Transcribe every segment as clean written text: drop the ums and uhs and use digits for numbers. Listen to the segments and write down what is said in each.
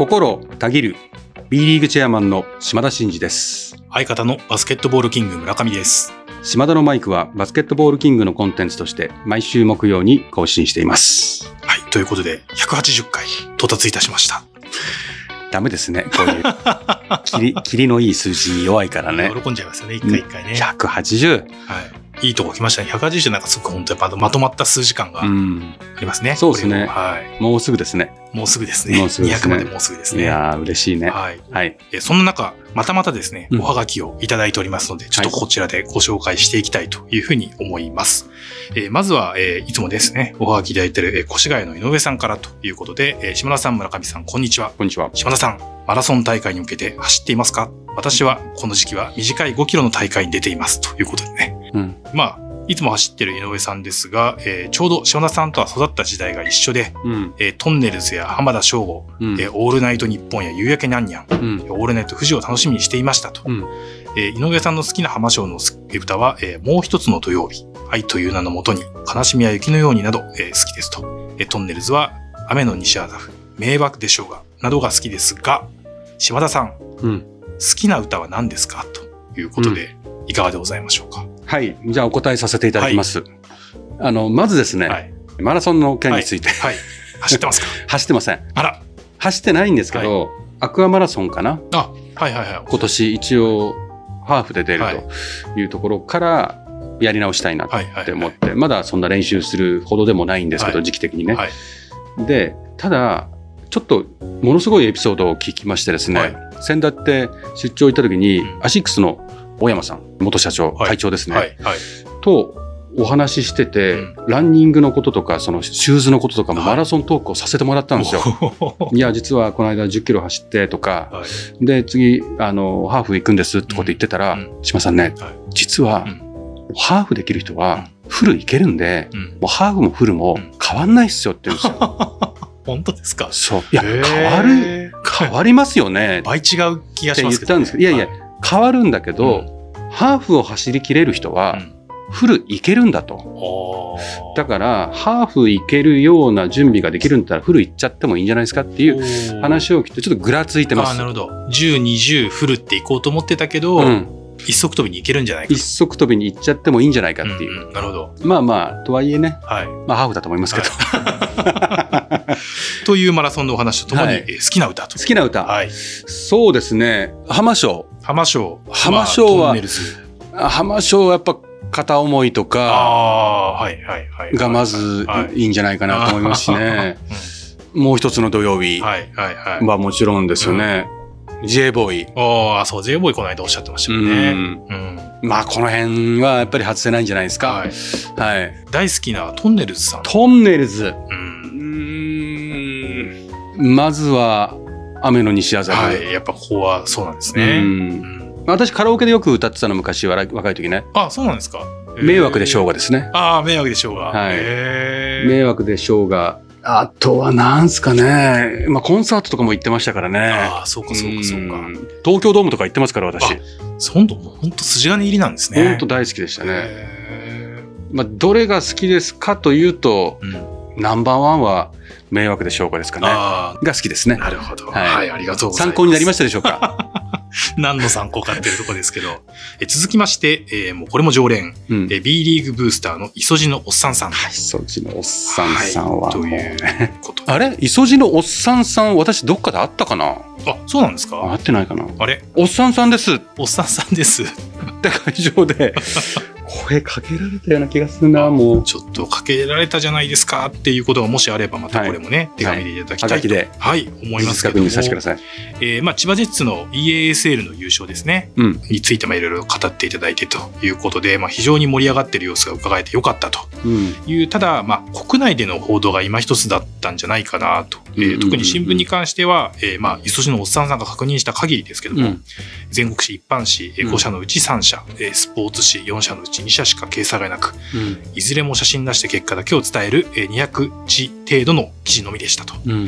心たぎる B リーグチェアマンの島田真二です。 相方のバスケットボールキング村上です。 島田のマイクはバスケットボールキングのコンテンツとして毎週木曜に更新しています。 はい、ということで180回到達いたしました。 ダメですね、こういうキリのいい数字に弱いからね。 喜んじゃいますよね、一回一回ね。 180。 はい。いいとこ来ましたね。180ってなんかすごく本当にまとまった数時間がありますね。 そうですね。 はい。 もうすぐですね。 もうすぐですね。200までもうすぐですね。 いやー、嬉しいね。 はい。 はい。 そんな中、またですね、おはがきをいただいておりますので、ちょっとこちらでご紹介していきたいというふうに思います。まずは、いつもですね、おはがきいただいている越谷の井上さんからということで、島田さん、村上さん、こんにちは。 こんにちは。 島田さん、マラソン大会に向けて走っていますか？私はこの時期は短い5キロの大会に出ていますということでね。まあ、いつも走ってる井上さんですが、ちょうど島田さんとは育った時代が一緒で、トンネルズや浜田省吾、オールナイトニッポンや夕焼けにゃんにゃん、オールナイト富士を楽しみにしていましたと。井上さんの好きな浜省の歌は、もう一つの土曜日、愛という名のもとに、悲しみや雪のようになど、好きですと。トンネルズは雨の西麻布、迷惑でしょうが、などが好きですが、島田さん、好きな歌は何ですかということで、いかがでございましょうか？ はい。じゃあお答えさせていただきます。はい、まずですね、マラソンの件について。 走ってますか？ 走ってません。 あら。 走ってないんですけど、アクアマラソンかな？ 今年一応ハーフで出るというところからやり直したいなって思って、まだそんな練習するほどでもないんですけど、時期的にね。で、ただ、ちょっとものすごいエピソードを聞きましてですね、先だって出張行った時に、アシックスの大山さん、元社長、会長ですね、とお話ししてて、ランニングのこととか、そのシューズのこととかもマラソントークをさせてもらったんですよ。いや、実はこの間10キロ走ってとか、で、次、ハーフ行くんですってこと言ってたら、島さんね、実は、ハーフできる人はフルいけるんで、もうハーフもフルも変わんないっすよって言うんですよ。 本当ですか？ そう。いや、変わりますよね。 倍違う気がしますけど。って言ったんですけど、いやいや、変わるんだけど、ハーフを走りきれる人は、フルいけるんだと。だから、ハーフいけるような準備ができるんだったら、フルいっちゃってもいいんじゃないですかっていう話を聞いて、ちょっとぐらついてます。 なるほど。10、20フルっていこうと思ってたけど、一足飛びにいけるんじゃないか。 一足飛びにいっちゃってもいいんじゃないかっていう。 なるほど。 まあ、とはいえね、まあ、ハーフだと思いますけど。 というマラソンのお話とともに、好きな歌と。 好きな歌。そうですね。浜省。浜省はやっぱ片思いとかがまずいいんじゃないかなと思いますしね。もう一つの土曜日はもちろんですよね。J ボーイ。 そう、J ボーイこの間おっしゃってましたよね。 まあ、この辺はやっぱり外せないんじゃないですか。 大好きなトンネルズさん。 トンネルズ。まずは、雨の西麻布。 やっぱここはそうなんですね。 私カラオケでよく歌ってたの昔若い時ね。 そうなんですか。 迷惑でしょうがですね。 迷惑でしょうが。 迷惑でしょうが。あとはなんすかね。まあコンサートとかも行ってましたからね。 そうか。 東京ドームとか行ってますから私。 本当筋金入りなんですね。 本当大好きでしたね。まあどれが好きですかというと、ナンバーワンは迷惑でしょうかですかね。が好きですね。 なるほど。ありがとうございます。 参考になりましたでしょうか？ 何の参考かっていうところですけど。続きまして、もうこれも常連、B リーグブースターの磯路のおっさんさん。 磯路のおっさんさんはということで。 あれ磯路のおっさんさん、私どっかで会ったかな？ そうなんですか？ 会ってないかな？ あれおっさんさんです。 おっさんさんです。 って会場で声かけられたような気がするな。もうちょっとかけられたじゃないですかっていうことがもしあれば、またこれもね、手紙でいただきたいと思いますけども、 確認させてください。 千葉ジェッツの EASL の優勝ですね、についていろいろ語っていただいてということで、非常に盛り上がっている様子が伺えてよかったという、ただ国内での報道が今一つだったんじゃないかなと、特に新聞に関しては、磯路のおっさんさんが確認した限りですけども、全国紙一般紙5社のうち3社、スポーツ紙4社のうち2社しか掲載がなく、いずれも写真出して結果だけを伝える200字程度の記事のみでしたと。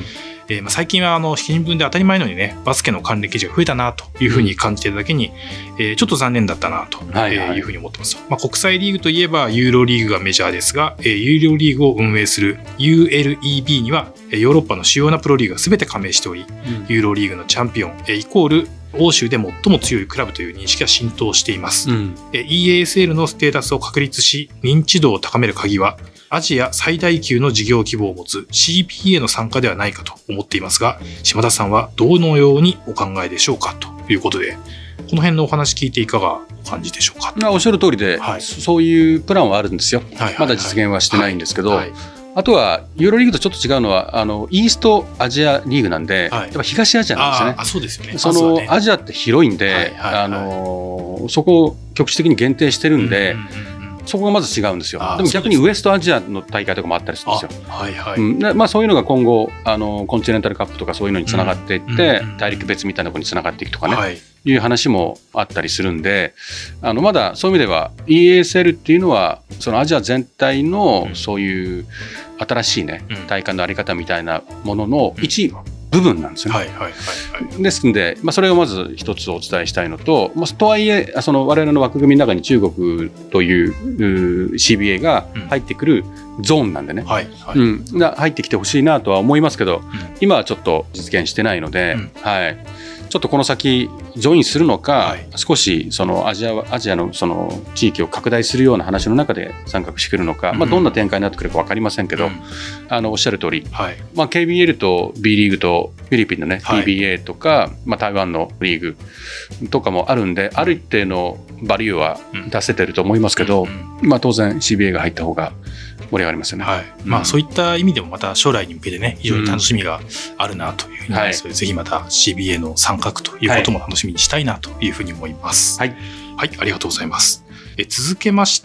最近は新聞で当たり前のようにね、バスケの関連記事が増えたなというふうに感じているだけに、ちょっと残念だったなというふうに思ってます。国際リーグといえばユーロリーグがメジャーですが、ユーロリーグを運営する ULEB にはヨーロッパの主要なプロリーグが全て加盟しており、ユーロリーグのチャンピオンイコール欧州で最も強いクラブという認識が浸透しています。EASL のステータスを確立し、認知度を高める鍵は、アジア最大級の事業規模を持つ CPA の参加ではないかと思っていますが、島田さんはどのようにお考えでしょうかということで、この辺のお話聞いていかがお感じでしょうか。 おっしゃる通りで、そういうプランはあるんですよ。まだ実現はしてないんですけど、あとはユーロリーグとちょっっと違うのはイーストアジアリーグなんで、やっぱ東アジアなんですよね。 そうですよね。 そのアジアって広いんで、そこを局地的に限定してるんで、そこがまず違うんですよ。でも逆にウエストアジアの大会とかもあったりするんですよ。そういうのが今後コンチネンタルカップとかそういうのにつながっていって、大陸別みたいなところにつながっていくとかね、いう話もあったりするんで、まだそういう意味では EASL っていうのはそのアジア全体のそういう新しいね、大会のあり方みたいなものの一部分なんですよね。ですので、それをまず一つお伝えしたいのと、とはいえ我々の枠組みの中に中国という CBA が入ってくるゾーンなんでね、入ってきてほしいなとは思いますけど、今はちょっと実現してないので、ちょっとこの先ジョインするのか、少しそのアジアのその地域を拡大するような話の中で参画してくるのか、どんな展開になってくるか分かりませんけど、おっしゃる通り、KBL と B リーグとフィリピンのね PBA とか、台湾のリーグとかもあるんで、ある一定のバリューは出せてると思いますけど、当然 CBA が入った方が盛り上がりますよね。 そういった意味でもまた将来に向けてね、非常に楽しみがあるなというふうに思いますので、ぜひまた CBA の参画ということも楽しみにしたいなというふうに思います。ありがとうございます。続けまして、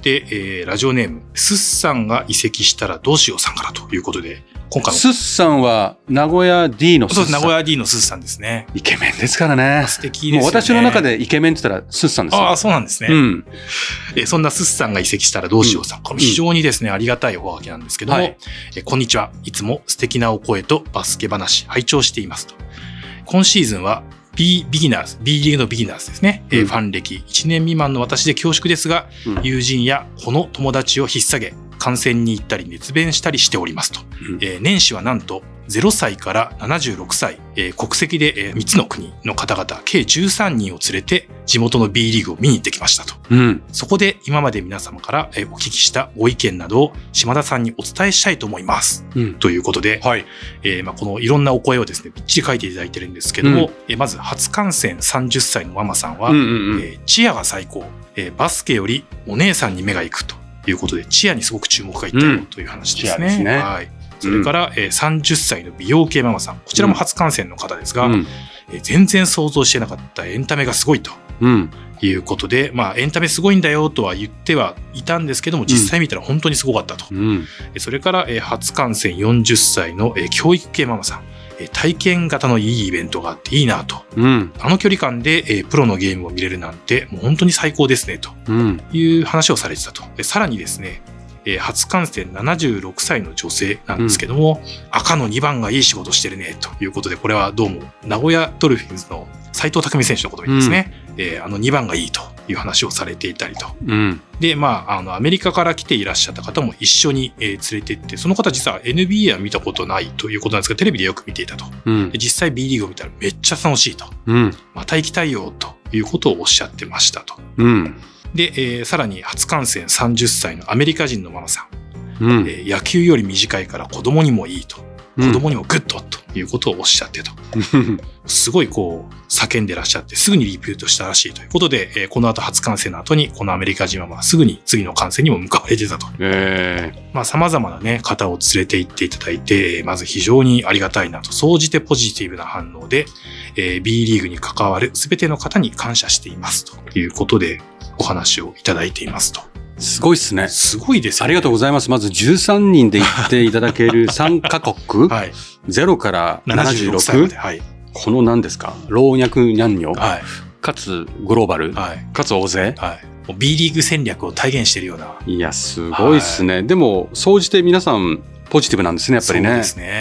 ラジオネームスッさんが移籍したらどうしようさんからということで、今回スッさんは名古屋 D のスッさん。 名古屋 D のスッさんですね。 イケメンですからね。 素敵ですよね。 もう私の中でイケメンって言ったらスッさんですよ。 そうなんですね。そんなスッさんが移籍したらどうしようさん。これ非常にですね、ありがたいおはがきなんですけども、こんにちは。いつも素敵なお声とバスケ話拝聴していますと。今シーズンはB リーグのビギナーズですね。ファン歴1年未満の私で恐縮ですが、友人やこの友達を引っ提げ、観戦に行ったり熱弁したりしておりますと。年始はなんと0歳から76歳、国籍で3つの国の方々、計13人を連れて地元の B リーグを見に行ってきましたと。そこで今まで皆様からお聞きしたご意見などを島田さんにお伝えしたいと思います。ということで、このいろんなお声をですね、びっちり書いていただいてるんですけども、まず初観戦30歳のママさんは、チアが最高、バスケよりお姉さんに目が行くということで、チアにすごく注目がいったよという話ですね。それから、30歳の美容系ママさん。こちらも初観戦の方ですが、全然想像してなかったエンタメがすごいということで、エンタメすごいんだよとは言ってはいたんですけども、実際見たら本当にすごかったと。それから、初観戦40歳の、教育系ママさん。体験型のいいイベントがあっていいなと。あの距離感で、プロのゲームを見れるなんて、もう本当に最高ですねという話をされてたと。さらにですね、初観戦76歳の女性なんですけども、赤の2番がいい仕事してるねということで、これはどうも名古屋ドルフィンズの斉藤匠選手のことですね。2番がいいという話をされていたりと。で、アメリカから来ていらっしゃった方も一緒に連れて行って、その方実は NBA は見たことないということなんですが、テレビでよく見ていたと。で実際 B リーグを見たらめっちゃ楽しいと。また行きたいよということをおっしゃってましたと。で、さらに初観戦30歳のアメリカ人のママさん。野球より短いから子供にもいいと。子供にもグッドということをおっしゃってと。すごい叫んでらっしゃってすぐにリピートしたらしいということで、この後初観戦の後にこのアメリカ人はすぐに次の観戦にも向かわれてたと。様々なね、方を連れて行っていただいて、まず非常にありがたいなと、総じてポジティブな反応で、B リーグに関わる全ての方に感謝していますということでお話をいただいていますと。 すごいっすね。 すごいですよね。 ありがとうございます。まず13人で行っていただける3カ国、0から76歳まで、この何ですか、老若男女、かつグローバル、かつ大勢、 B リーグ戦略を体現しているような。 いや、すごいっすね。でも、総じて皆さんポジティブなんですね、やっぱりね。 そうですね。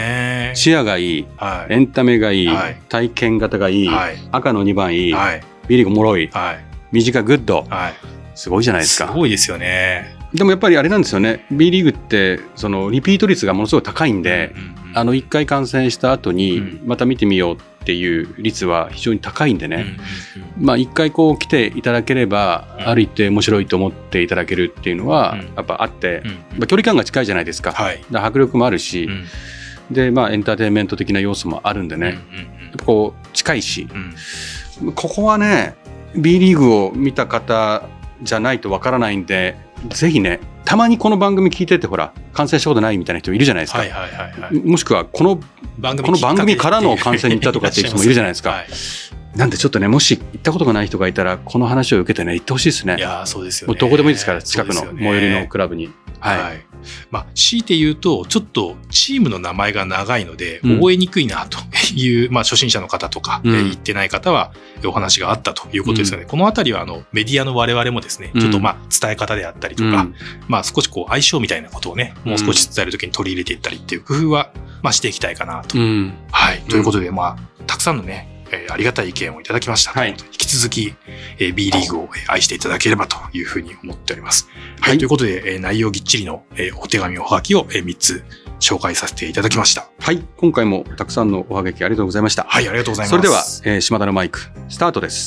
ね。 視野がいい、エンタメがいい、体験型がいい、赤の2番いい、B リーグおもろい、短グッド、すごいじゃないですか。 すごいですよね。 でもやっぱりあれなんですよね。B リーグってそのリピート率がものすごい高いんで、1回観戦した後にまた見てみようっていう率は非常に高いんでね、1回こう来ていただければ、ある一定面白いと思っていただけるっていうのはやっぱあって、距離感が近いじゃないですか。だ迫力もあるし、でエンターテインメント的な要素もあるんでね、やっぱこう近いし、ここはね B リーグを見た方じゃないとわからないんで、ぜひね、たまにこの番組聞いててほら観戦したことないみたいな人いるじゃないですか。もしくはこの番組からの観戦に行ったとかっていう人もいるじゃないですか。なんでちょっとね、もし行ったことがない人がいたらこの話を受けてね、行ってほしいですね。 いやそうですよね。 もうどこでもいいですから、近くの最寄りのクラブに。 強いて言うとちょっとチームの名前が長いので覚えにくいなという、初心者の方とか、行ってない方はお話があったということですよね。このあたりはメディアの我々もですね、ちょっと伝え方であったりとか、少しこう相性みたいなことをね、もう少し伝えるときに取り入れていったりっていう工夫は、していきたいかなと。ということで、たくさんのね、ありがたい意見をいただきました。引き続き、B リーグを愛していただければというふうに思っております。ということで、内容ぎっちりのお手紙おはがきを3つ紹介させていただきました。 今回もたくさんのおはがきありがとうございました。 ありがとうございます。 それでは、島田のマイクスタートです。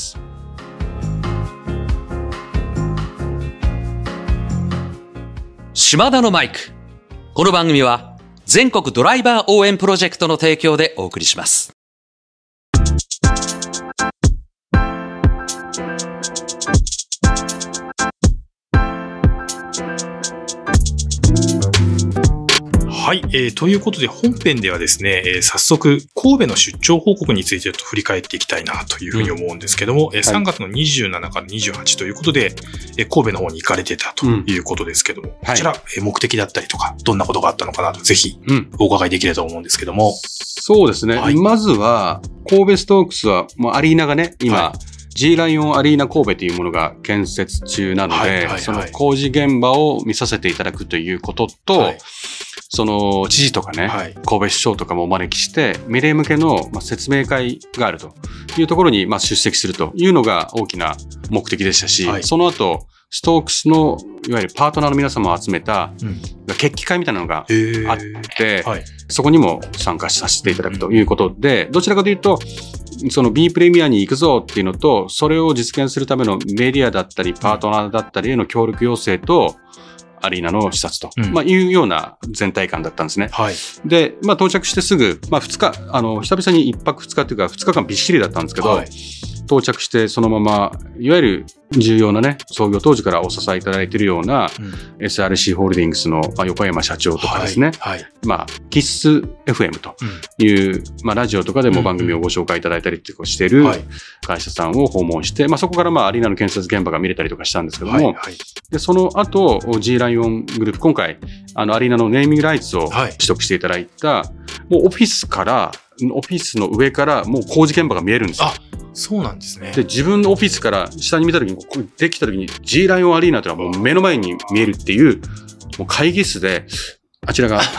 島田のマイク。この番組は全国ドライバー応援プロジェクトの提供でお送りします。 ということで本編ではですね、早速神戸の出張報告についてちょっと振り返っていきたいなというふうに思うんですけども、3月の27から28ということで、神戸の方に行かれてたということですけども、こちら、目的だったりとかどんなことがあったのかなとぜひお伺いできればと思うんですけども。 そうですね、まずは神戸ストークスはもうアリーナがね今、G ライオンアリーナ神戸というものが建設中なので、その工事現場を見させていただくということと、その知事とかね、神戸市長とかもお招きしてメディア向けの説明会があるというところに出席するというのが大きな目的でしたし、その後ストークスのいわゆるパートナーの皆様を集めた決起会みたいなのがあって、そこにも参加させていただくということで、どちらかというとその B プレミアに行くぞっていうのと、それを実現するためのメディアだったりパートナーだったりへの協力要請とアリーナの視察と、いうような全体感だったんですね。で、到着してすぐ、2日、久々に1泊2日というか2日間びっしりだったんですけど、到着してそのままいわゆる重要なね創業当時からお支えいただいているような、SRC ホールディングスの横山社長とかですね、キッス FM という、ラジオとかでも番組をご紹介いただいたりとかしている会社さんを訪問して、そこからアリーナの建設現場が見れたりとかしたんですけども、でその後 G ライオングループ、今回アリーナのネーミングライツを取得していただいた、もうオフィスの上からもう工事現場が見えるんですよ。 そうなんですね。 で、自分のオフィスから下に見たときに、ここできたときに G ライオンアリーナというのはもう目の前に見えるっていう、もう会議室で、あちらが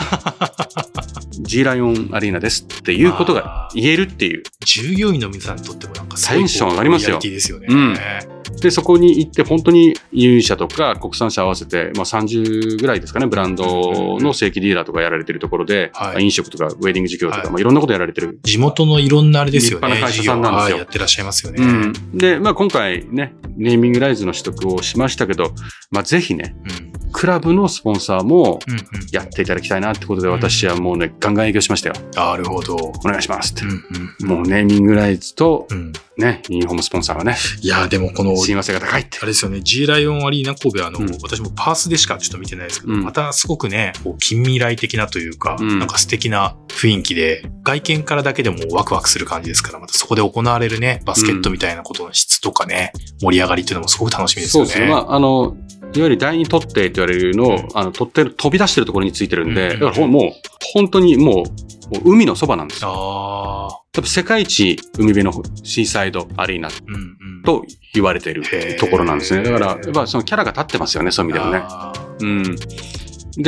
G ライオンアリーナですっていうことが言えるっていう。 従業員の皆さんにとってもなんかテンション上がりますよ。 ですよね。 で、そこに行って本当に輸入車とか国産車合わせて、30ぐらいですかね、ブランドの正規ディーラーとかやられてるところで、飲食とかウェディング事業とか、いろんなことやられてる。 地元のいろんなあれですよね。 立派な会社さんなんですよ。 やってらっしゃいますよね。 で、今回ね、ネーミングライズの取得をしましたけど、ぜひね、クラブのスポンサーもやっていただきたいなってことで、私はもうね、ガンガン営業しましたよ。 なるほど。 お願いしますって。もうネーミングライズと、ね、ユニフォームスポンサーはね。 いや、でもこの、 親和性が高いって。 あれですよね、G ライオンアリーナ神戸は私もパースでしかちょっと見てないですけど、またすごくね、近未来的なというか、なんか素敵な雰囲気で、外見からだけでもワクワクする感じですから、またそこで行われるね、バスケットみたいなことの質とかね、盛り上がりっていうのもすごく楽しみですよね。 そうですね。いわゆる第二取っ手と言われるのを、取っ手の飛び出してるところについてるんで、だからもう、本当にもう海のそばなんですよ。多分世界一海辺のシーサイドアリーナと言われているところなんですね。だから、やっぱそのキャラが立ってますよね、そういう意味ではね。で、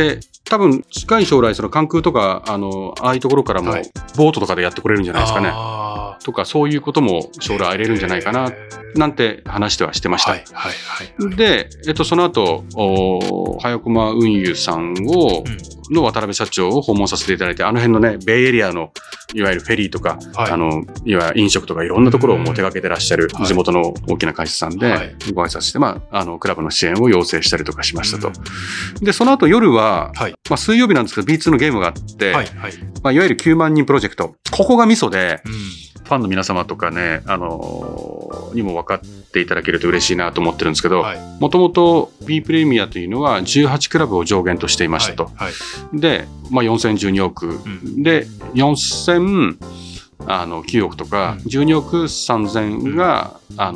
多分近い将来その関空とかああいうところからもボートとかでやってこれるんじゃないですかね、とかそういうことも将来あり得るんじゃないかななんて話してはしてました。で、その後早駒運輸さんの渡辺社長を訪問させていただいて、あの辺のねベイエリアのいわゆるフェリーとか、いわゆる飲食とかいろんなところをもう手掛けてらっしゃる地元の大きな会社さんでご挨拶して、クラブの支援を要請したりとかしましたと。でその後夜は、水曜日なんですけど B2 のゲームがあって、いわゆる9万人プロジェクト、ここがミソで、ファンの皆様とかね、にも分かっていただけると嬉しいなと思ってるんですけど、もともと B プレミアというのは18クラブを上限としていましたと。で、4012億、で4009億とか、12億3000が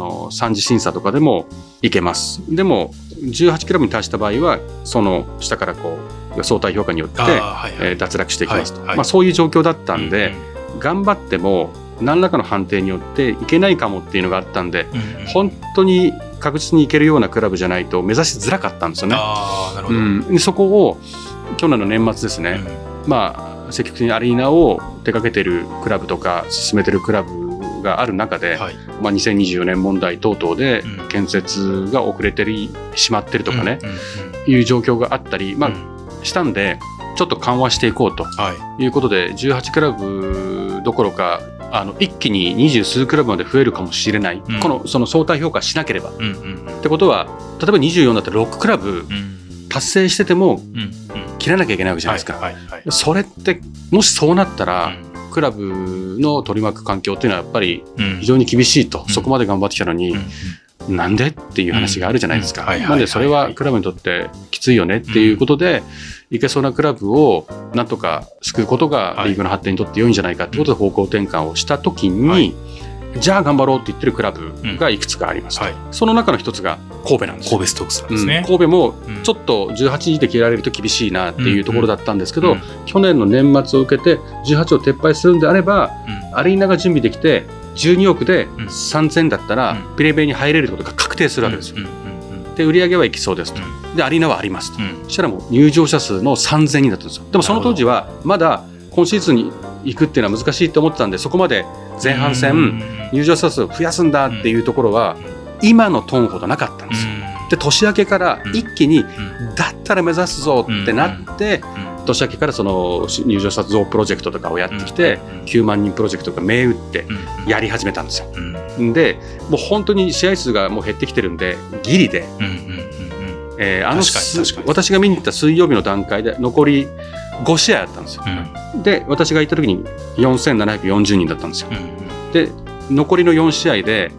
3次審査とかでもいけます。でも18クラブに達した場合はその下からこう相対評価によって脱落していきますと。そういう状況だったんで、頑張っても何らかの判定によっていけないかもっていうのがあったんで、本当に確実にいけるようなクラブじゃないと目指しづらかったんですよね。 なるほど。 そこを去年の年末ですね、積極的にアリーナを手掛けてるクラブとか進めてるクラブがある中で、2024年問題等々で建設が遅れてしまってるとかね、いう状況があったり、したんでちょっと緩和していこうということで、18クラブどころか一気に20数クラブまで増えるかもしれない、その相対評価しなければ、ってことは例えば24だったら6クラブ達成してても切らなきゃいけないわけじゃないですか。それってもしそうなったら、クラブの取り巻く環境っていうのはやっぱり非常に厳しいと、そこまで頑張ってきたのに、なんでっていう話があるじゃないですか。なんでそれはクラブにとってきついよねっていうことで、いけそうなクラブをなんとか救うことがリーグの発展にとって良いんじゃないかってことで方向転換をしたときに、じゃあ頑張ろうって言ってるクラブがいくつかあります。その中の一つが神戸なんです。 神戸ストークスなんですね。 神戸もちょっと18時で切られると厳しいなっていうところだったんですけど、去年の年末を受けて18を撤廃するんであれば、アリーナが準備できて12億で3000だったらプレベイに入れるってことが確定するわけですよ。で売り上げはいきそうですと。でアリーナはありますと。そしたらもう入場者数の3000人だったんですよ。でもその当時はまだ今シーズンに行くっていうのは難しいと思ってたんで、そこまで前半戦入場者数を増やすんだっていうところは今のトーンほどなかったんですよ。で年明けから一気にだったら目指すぞってなって、年明けからその入場者増プロジェクトとかをやってきて、9万人プロジェクトが銘打ってやり始めたんですよ。でもう本当に試合数がもう減ってきてるんでギリで、私が見に行った水曜日の段階で残り5試合あったんですよ。で私が行った時に4740人だったんですよ。で残りの4試合で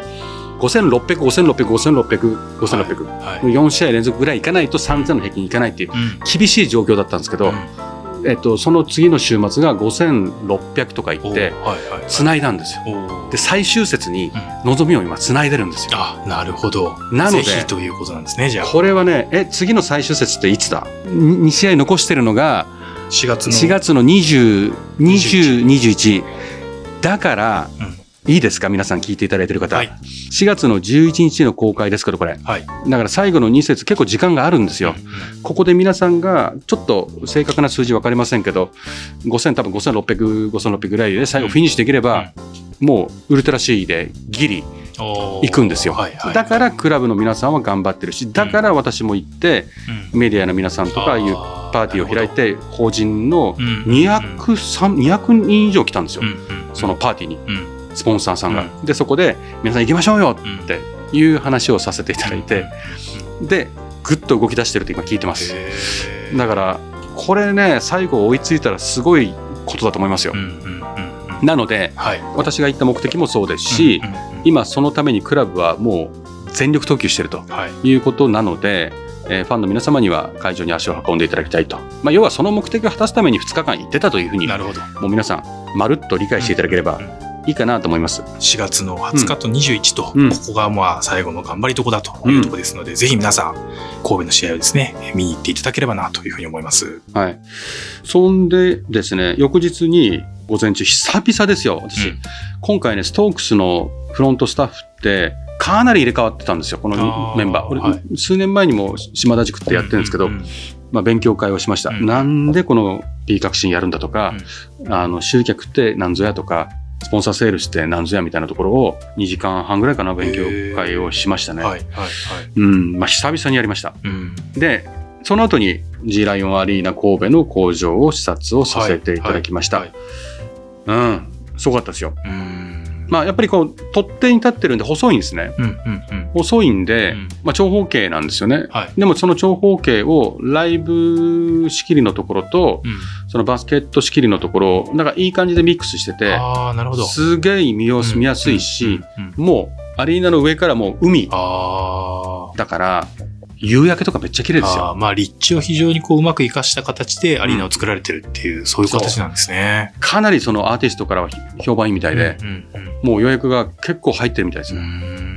5600、5600、5600、5600、4試合連続ぐらいいかないと3000の平均いかないっていう厳しい状況だったんですけど、その次の週末が5600とかいって繋いだんですよ。で最終節に望みを今繋いでるんですよ。 なるほど。 なのでぜひということなんですね。じゃあこれはね、次の最終節っていつだ？2試合残してるのが4月の20、20、21だから、いいですか皆さん聞いていただいている方、4月の11日の公開ですけどこれ、だから最後の2節結構時間があるんですよ。ここで皆さんがちょっと正確な数字分かりませんけど多分5600ぐらいで最後フィニッシュできれば、もうウルトラ C でギリ行くんですよ。だからクラブの皆さんは頑張ってるし、だから私も行ってメディアの皆さんとかいうパーティーを開いて法人の200人以上来たんですよ、そのパーティーに。スポンサーさんが、でそこで皆さん行きましょうよっていう話をさせていただいて、でぐっと動き出してるって今聞いてます。だからこれね最後追いついたらすごいことだと思いますよ。なので、私が言った目的もそうですし、今そのためにクラブはもう全力投球してるということなので、ファンの皆様には会場に足を運んでいただきたいと、要はその目的を果たすために2日間行ってたというふうに、もう皆さんまるっと理解していただければいいかなと思います。 4月の20日と21と、ここがまあ最後の頑張りとこだというところですので、ぜひ皆さん神戸の試合をですね見に行っていただければなというふうに思います。 そんでですね、翌日に午前中久々ですよ私、今回ねストークスのフロントスタッフってかなり入れ替わってたんですよ、このメンバー。俺数年前にも島田塾ってやってるんですけど、 勉強会をしました。なんでこの P 革新やるんだとか、集客って何ぞやとか、スポンサーセールスって何ぞやみたいなところを2時間半ぐらいかな、勉強会をしましたね。久々にやりました。で、その後に G ライオンアリーナ神戸の工場を視察をさせていただきました。すごかったですよ。やっぱりこう取っ手に立ってるんで細いんですね。細いんで、長方形なんですよね。でもその長方形をライブ仕切りのところと、そのバスケット仕切りのところをなんかいい感じでミックスしてて、すげえ見やすいし、もうアリーナの上からもう海だから夕焼けとかめっちゃ綺麗ですよ。 立地を非常にこううまく活かした形でアリーナを作られてるっていう、そういう形なんですね。 かなりそのアーティストからは評判いいみたいで、もう予約が結構入ってるみたいですね。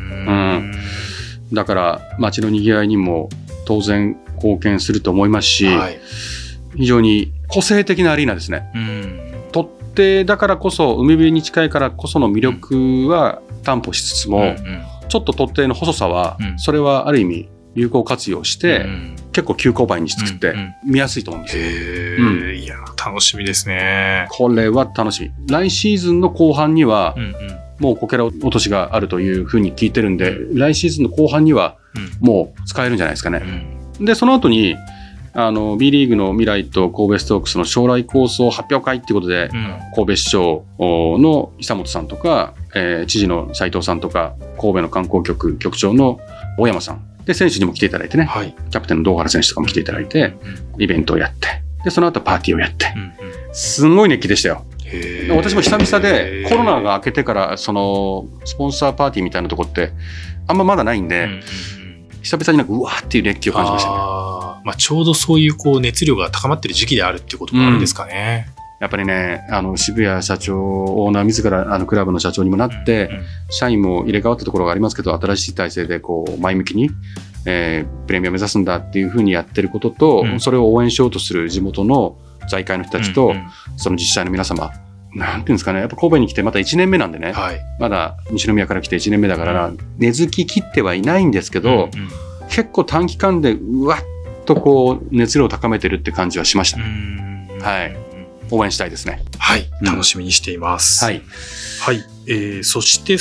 だから街の賑わいにも当然貢献すると思いますし、非常に個性的なアリーナですね。取っ手だからこそ、海辺に近いからこその魅力は担保しつつも、ちょっと取っ手の細さは、それはある意味有効活用して、結構急勾配に作って見やすいと思うんですよ。 いや、楽しみですね。 これは楽しみ。来シーズンの後半には、もうこけら落としがあるというふうに聞いてるんで、来シーズンの後半にはもう使えるんじゃないですかね。で、その後にB リーグの未来と神戸ストークスの将来構想発表会っていうことで、神戸市長の久本さんとか、知事の斉藤さんとか、神戸の観光局局長の大山さんで、選手にも来ていただいてね、キャプテンの堂原選手とかも来ていただいて、イベントをやって、でその後パーティーをやって、すんごい熱気でしたよ。私も久々で、コロナが明けてからそのスポンサーパーティーみたいなとこってあんままだないんで、久々になんかうわーっていう熱気を感じましたね。 ちょうどそういうこう熱量が高まってる時期であるっていうこともあるんですかね。 やっぱりね、渋谷社長、オーナー自らクラブの社長にもなって、社員も入れ替わったところがありますけど、新しい体制でこう前向きに、プレミア目指すんだっていうふうにやってることと、それを応援しようとする地元の財界の人たちと、その自治体の皆様、なんていうんですかね、やっぱ神戸に来てまた1年目なんでね、まだ西宮から来て1年目だから、根付ききってはいないんですけど、結構短期間でうわっとこう熱量を高めてるって感じはしましたね。応援したいですね。 楽しみにしています。そして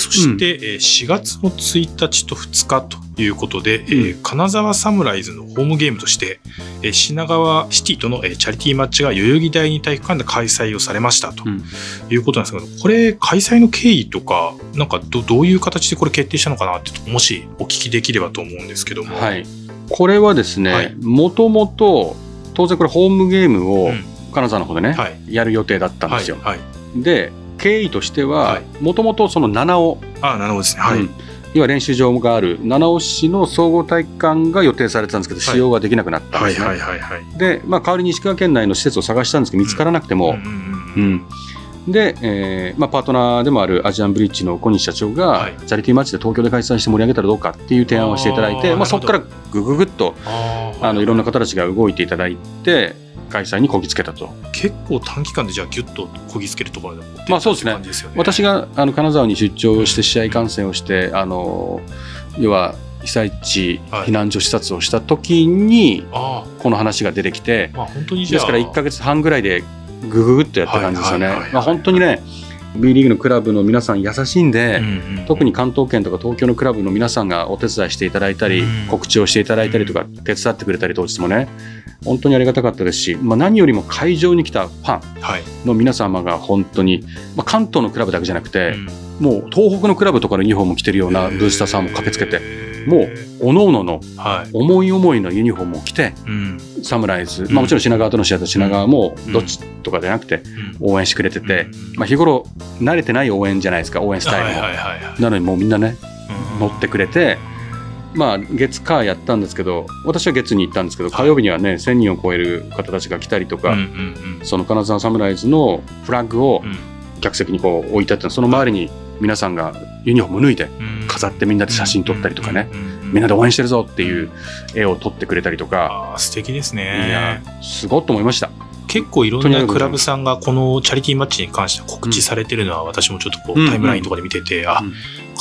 4月の1日と2日ということで、金沢サムライズのホームゲームとして、品川シティとのチャリティーマッチが代々木第二体育館で開催をされましたということなんですけど、これ開催の経緯とか、なんかどういう形でこれ決定したのかなって、もしお聞きできればと思うんですけども。 これはですね、もともと当然これホームゲームを金沢の方でね、やる予定だったんですよ。で、経緯としては、もともとその七尾ですね。 要は練習場がある七尾市の総合体育館が予定されてたんですけど、使用ができなくなったんですね。で、代わりに石川県内の施設を探したんですけど見つからなくても、で、パートナーでもあるアジアンブリッジの小西社長が、チャリティーマッチで東京で開催して盛り上げたらどうかっていう提案をしていただいて、そこからぐっといろんな方たちが動いていただいて開催にこぎつけたと。 結構短期間でじゃあギュッとこぎつけるところで持っていったって感じですよね。 私が金沢に出張して試合観戦をして、要は被災地避難所視察をした時にこの話が出てきて、ですから1ヶ月半ぐらいでぐっとやった感じですよね。本当にね、B リーグのクラブの皆さん優しいんで、特に関東圏とか東京のクラブの皆さんがお手伝いしていただいたり、告知をしていただいたりとか、手伝ってくれたり当日もね、本当にありがたかったですし、何よりも会場に来たファンの皆様が本当に、関東のクラブだけじゃなくて、もう東北のクラブとかのユニフォームを着てるようなブースターさんも駆けつけて、もう各々の思い思いのユニフォームを着て、サムライズ、もちろん品川との試合と品川もどっちとかじゃなくて応援してくれてて、日頃慣れてない応援じゃないですか、応援スタイルも。なのにもうみんなね乗ってくれて、月火やったんですけど、私は月に行ったんですけど、火曜日にはね1000人を超える方たちが来たりとか、その金沢サムライズのフラッグを客席にこう置いてあって、その周りに皆さんがユニフォーム脱いで飾ってみんなで写真撮ったりとかね、みんなで応援してるぞっていう絵を撮ってくれたりとか。 素敵ですね。 いやすごいと思いました。 結構いろんなクラブさんがこのチャリティーマッチに関して告知されてるのは、私もちょっとこうタイムラインとかで見てて、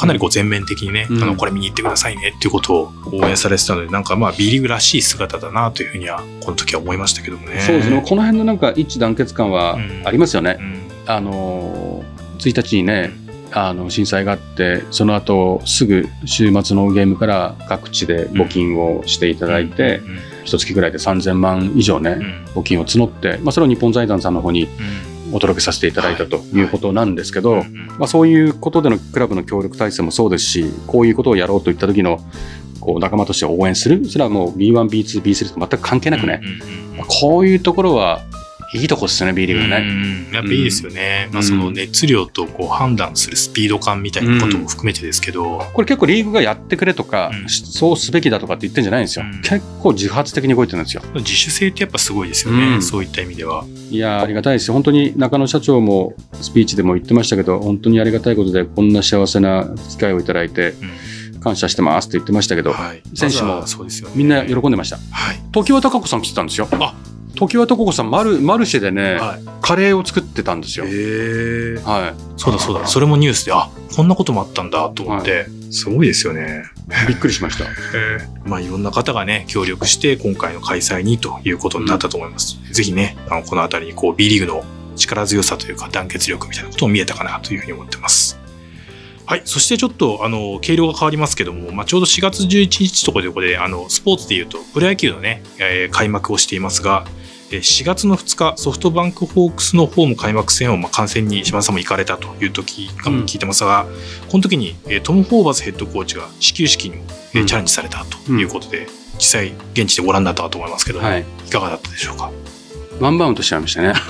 かなりこう全面的にね、これ見に行ってくださいねっていうことを応援されてたので、なんかB リーグらしい姿だなというふうにはこの時は思いましたけどもね。 そうですね、この辺のなんか一致団結感はありますよね。1日にね、震災があって、その後すぐ週末のゲームから各地で募金をしていただいて、一月ぐらいで3000万以上ね、募金を募って、それを日本財団さんの方にお届けさせていただいたということなんですけど、そういうことでのクラブの協力体制もそうですし、こういうことをやろうといった時のこう仲間として応援する、それはもう B1、B2、B3 と全く関係なくね、こういうところはいいとこですよね、B リーグね。 やっぱいいですよね。その熱量とこう判断するスピード感みたいなことも含めてですけど、 これ結構リーグがやってくれとか、そうすべきだとかって言ってんじゃないんですよ。結構自発的に動いてるんですよ。 自主性ってやっぱすごいですよね、そういった意味では。 いやありがたいですよ。本当に中野社長もスピーチでも言ってましたけど、本当にありがたいことでこんな幸せな機会をいただいて、感謝してますって言ってましたけど、選手もみんな喜んでました。常盤貴子さん来てたんですよ。常盤貴子さんマルシェでね、カレーを作ってたんですよ。 そうだそうだ、それもニュースでこんなこともあったんだと思って、すごいですよね。 びっくりしました。 いろんな方がね協力して今回の開催にということになったと思います。ぜひねこのあたりにこう B リーグの力強さというか団結力みたいなことも見えたかなというふうに思ってます。はい。そしてちょっと、軽量が変わりますけども、ちょうど4月11日とかでここで、スポーツでいうと、プロ野球のね、開幕をしていますが、4月の2日、ソフトバンクホークスのホーム開幕戦を観戦に島田さんも行かれたという時かも聞いてますが、この時に、トム・ホーバスヘッドコーチが始球式にも、チャレンジされたということで、実際現地でご覧になったと思いますけど、いかがだったでしょうか。 ワンバウンドしちゃいましたね。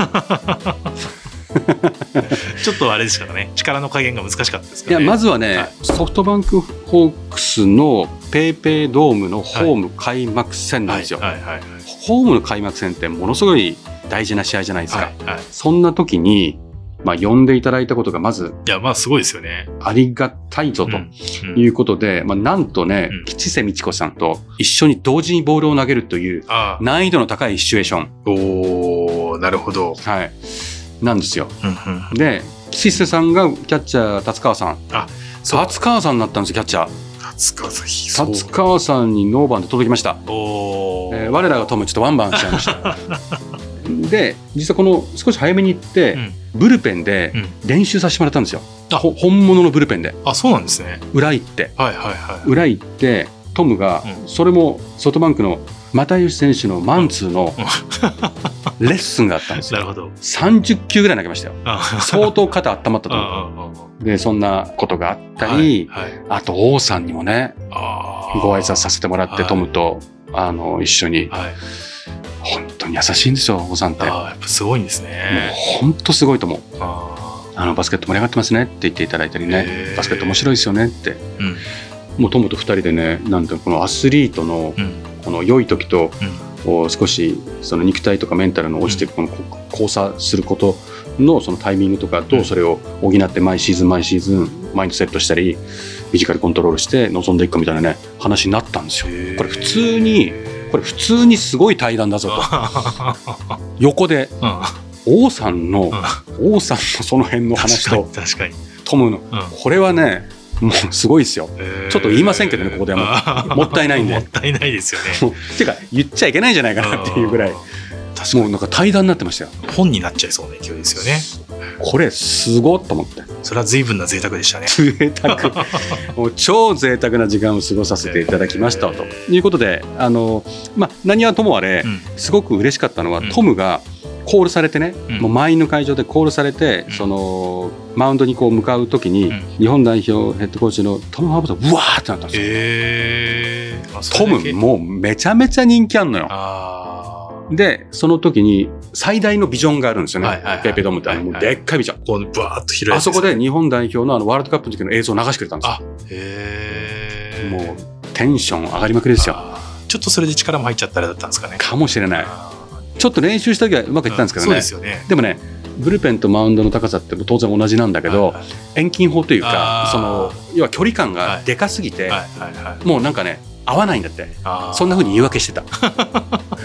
ちょっとあれですからね、力の加減が難しかったですかね。 いやまずはね、ソフトバンクホークスのペイペイドームのホーム開幕戦なんですよ。ホームの開幕戦ってものすごい大事な試合じゃないですか。そんな時に、呼んでいただいたことがまずすごいですよね。 ありがたいぞということで、なんとね、吉瀬美智子さんと一緒に同時にボールを投げるという難易度の高いシチュエーション。 なるほど。 なんですよ。で、吉瀬さんがキャッチャー達川さん。達川さんになったんですよ、キャッチャー。達川さんにノーバンで届きました。我らがトムちょっとワンバンしちゃいました。で、実はこの少し早めに行って、ブルペンで練習させてもらったんですよ。本物のブルペンで。 そうなんですね。 裏行って、裏行ってトムが、それもソフトバンクの又吉選手のマンツーのレッスンがあったんですよ。30球ぐらい投げましたよ。相当肩温まったと思う。でそんなことがあったり、あと王さんにもねご挨拶させてもらって、トムと一緒に。本当に優しいんですよ、王さんって。 やっぱすごいんですね。 もう本当すごいと思う。バスケット盛り上がってますねって言っていただいたりね、バスケット面白いですよねって。もうトムと2人でね、なんてこのアスリートのこの良い時と、少しその肉体とかメンタルの落ちていくこの交差することのそのタイミングとか、どうそれを補って毎シーズンマインドセットしたり、フィジカルコントロールして臨んでいくかみたいなね話になったんですよ。これ普通にすごい対談だぞと。横で王さんのその辺の話とトムのこれはね、もうすごいですよ。ちょっと言いませんけどね、ここではもったいないんで。 もったいないですよね。 てか言っちゃいけないんじゃないかなっていうぐらい、もうなんか対談になってましたよ。 本になっちゃいそうな勢いですよね。 これすごっと思って。 それは随分な贅沢でしたね。 贅沢。もう超贅沢な時間を過ごさせていただきましたということで、何はともあれ、すごく嬉しかったのは、トムがコールされてね、もう満員の会場でコールされて、そのマウンドにこう向かうときに、日本代表ヘッドコーチのトム・ハーバートがうわーってなったんですよ。トムもうめちゃめちゃ人気あんのよ。でその時に最大のビジョンがあるんですよね。ペイペイドームってもうでっかいビジョン。 こうバーッと広い。 あそこで日本代表のワールドカップの時の映像を流してくれたんですよ。もうテンション上がりまくりですよ。 ちょっとそれで力も入っちゃったらだったんですかね。 かもしれない。ちょっと練習した時はうまくいったんですけどね。 そうですよね。 でもね、ブルペンとマウンドの高さって当然同じなんだけど、遠近法というか、その要は距離感がでかすぎて、もうなんかね合わないんだって。そんな風に言い訳してた。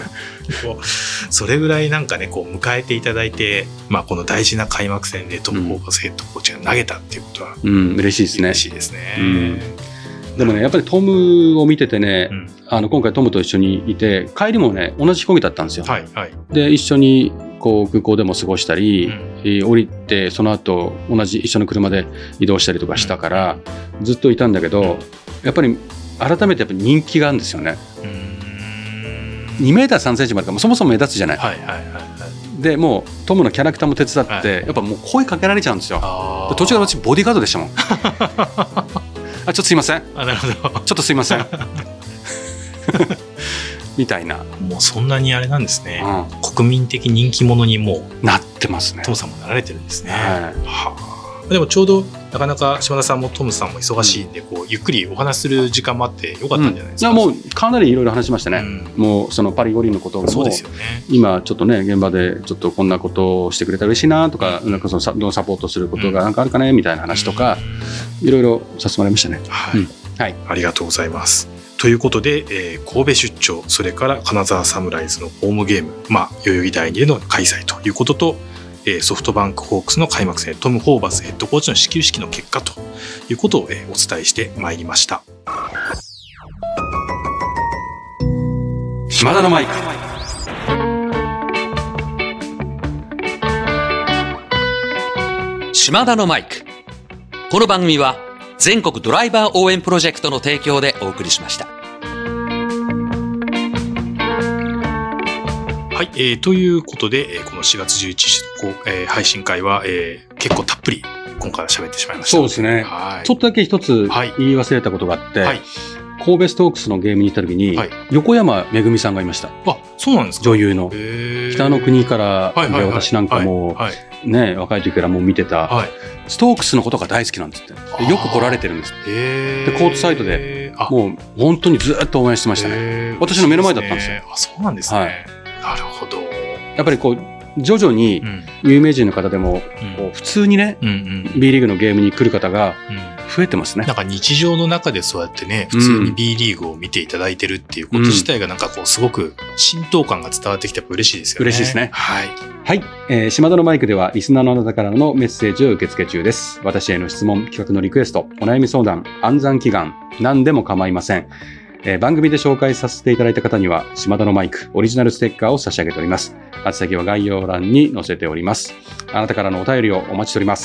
それぐらいなんかね、こう迎えていただいて、まあこの大事な開幕戦でトム・ホーバスヘッドコーチが投げたっていうことは、 嬉しいですね。 嬉しいですね。 でもね、やっぱりトムを見ててね、今回トムと一緒にいて、帰りもね、同じ飛行機だったんですよ。で、一緒にこう空港でも過ごしたり、降りて、その後、一緒の車で移動したりとかしたから、ずっといたんだけど、やっぱり改めてやっぱ人気があるんですよね。2メーター3センチまでか、そもそも目立つじゃない。で、もうトムのキャラクターも手伝って、やっぱもう声かけられちゃうんですよ。途中から私ボディーガードでしたもん。ちょっとすいません。 なるほど。 ちょっとすいません。みたいな。 もうそんなにあれなんですね。国民的人気者にもうなってますね。 トムさんもなられてるんですね。でもちょうどなかなか島田さんもトムさんも忙しいんで、こうゆっくりお話する時間もあってよかったんじゃないですか。 もうかなりいろいろ話しましたね。もうそのパリ五輪のことも、 そうですよね。 今ちょっとね、現場でちょっとこんなことをしてくれたら嬉しいなとか、なんかそのサポートすることがなんかあるかねみたいな話とか、いろいろさせてもらいましたね。 はい、ありがとうございます。ということで、神戸出張、それから金沢サムライズのホームゲーム、代々木第二での開催ということと、ソフトバンクホークスの開幕戦、トム・ホーバスヘッドコーチの始球式の結果ということを、お伝えしてまいりました。 島田のマイク。 島田のマイク。この番組は全国ドライバー応援プロジェクトの提供でお送りしました。 はい、ということで、この4月11日の、配信会は、結構たっぷり今回は喋ってしまいました。 そうですね。ちょっとだけ一つ言い忘れたことがあって、神戸ストークスのゲームに行った時に、横山めぐみさんがいました。 あ、そうなんですか。 女優の。北の国からで、私なんかもね、若い時からもう見てた、ストークスのことが大好きなんですって。よく来られてるんですって。で、コートサイドでもう本当にずっと応援してましたね。私の目の前だったんですよ。 あ、そうなんですね。なるほど。 やっぱりこう徐々に有名人の方でもこう普通にね、B リーグのゲームに来る方が増えてますね。 なんか日常の中でそうやってね、普通に B リーグを見ていただいてるっていうこと自体がなんかこうすごく浸透感が伝わってきて嬉しいですよね。 嬉しいですね。 はい。 はい。島田のマイクではリスナーのあなたからのメッセージを受け付け中です。私への質問、企画のリクエスト、お悩み相談、暗算祈願、何でも構いません。番組で紹介させていただいた方には、島田のマイクオリジナルステッカーを差し上げております。宛先は概要欄に載せております。あなたからのお便りをお待ちしております。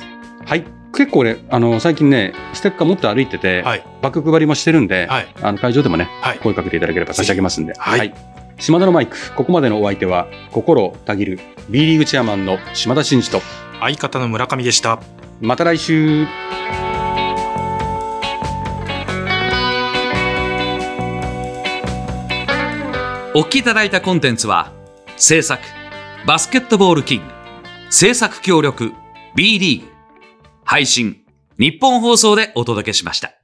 はい。結構ね、最近ね、ステッカー持って歩いてて、バッグ配りもしてるんで、会場でもね、声かけていただければ差し上げますんで。はい。島田のマイク、ここまでのお相手は、心をたぎる B リーグチェアマンの島田真二と、 相方の村上でした。 また来週。 お聞きいただいたコンテンツは、制作バスケットボールキング、制作協力 B リーグ、配信日本放送でお届けしました。